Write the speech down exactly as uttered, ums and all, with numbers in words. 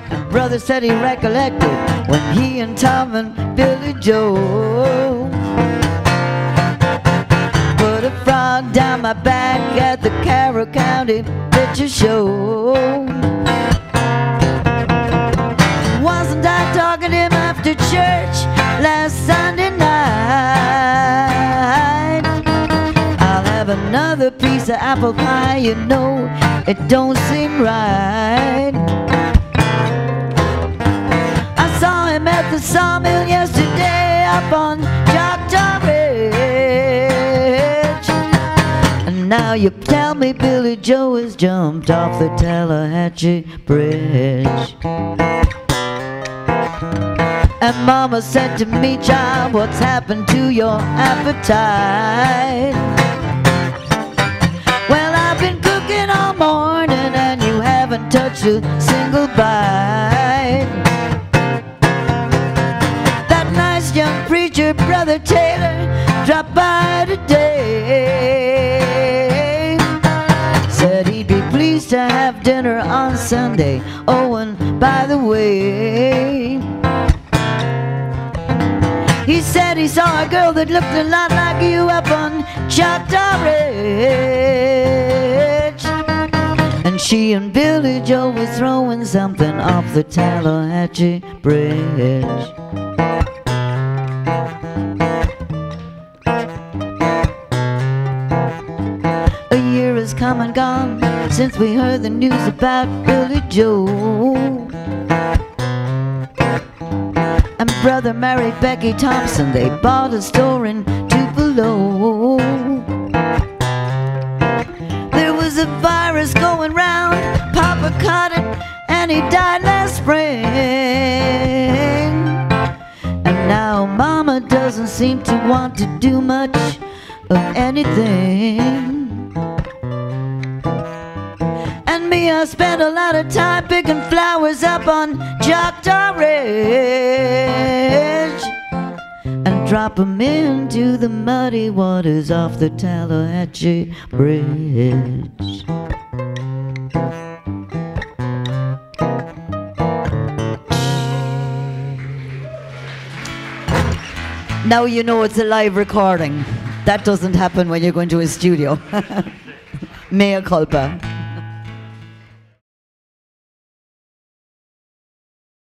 And brother said he recollected when he and Tom and Billy Joe put a frog down my back at the Carroll County Picture Show. Wasn't I talking to him after church last Sunday night? I'll have another piece of apple pie, you know it don't seem right. I saw him at the sawmill yesterday up on Choctaw Ridge. And now you tell me Billy Joe has jumped off the Tallahatchie Bridge. And Mama said to me, child, what's happened to your appetite? Well, I've been cooking all morning and you haven't touched a single bite. That nice young preacher, Brother Taylor, dropped by today. Said he'd be pleased to have dinner on Sunday. Oh, and by the way, he said he saw a girl that looked a lot like you up on Choctaw Ridge. And she and Billy Joe were throwing something off the Tallahatchie Bridge. A year has come and gone since we heard the news about Billy Joe. And brother married Becky Thompson. They bought a store in Tupelo. There was a virus going round. Papa caught it and he died last spring. And now Mama doesn't seem to want to do much of anything. And me, I spent a lot of time picking flowers up on Choctaw Ridge and drop them into the muddy waters off the Tallahatchie Bridge. Now you know it's a live recording. That doesn't happen when you're going to a studio. Mea culpa.